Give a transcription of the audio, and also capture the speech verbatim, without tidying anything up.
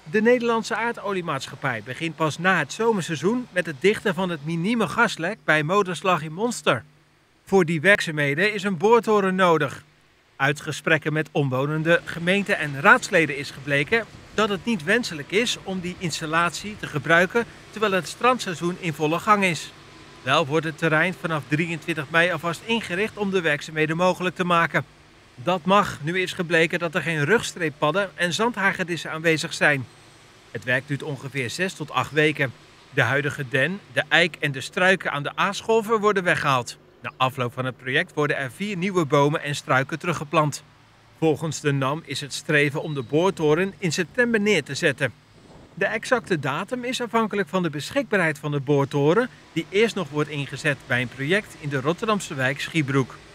De Nederlandse aardoliemaatschappij begint pas na het zomerseizoen met het dichten van het minieme gaslek bij Moderslag in Monster. Voor die werkzaamheden is een boortoren nodig. Uit gesprekken met omwonenden, gemeenten en raadsleden is gebleken dat het niet wenselijk is om die installatie te gebruiken terwijl het strandseizoen in volle gang is. Wel wordt het terrein vanaf drieëntwintig mei alvast ingericht om de werkzaamheden mogelijk te maken. Dat mag, nu is gebleken dat er geen rugstreeppadden en zandhagedissen aanwezig zijn. Het werk duurt ongeveer zes tot acht weken. De huidige den, de eik en de struiken aan de aasscholver worden weggehaald. Na afloop van het project worden er vier nieuwe bomen en struiken teruggeplant. Volgens de N A M is het streven om de boortoren in september neer te zetten. De exacte datum is afhankelijk van de beschikbaarheid van de boortoren, die eerst nog wordt ingezet bij een project in de Rotterdamse wijk Schiebroek.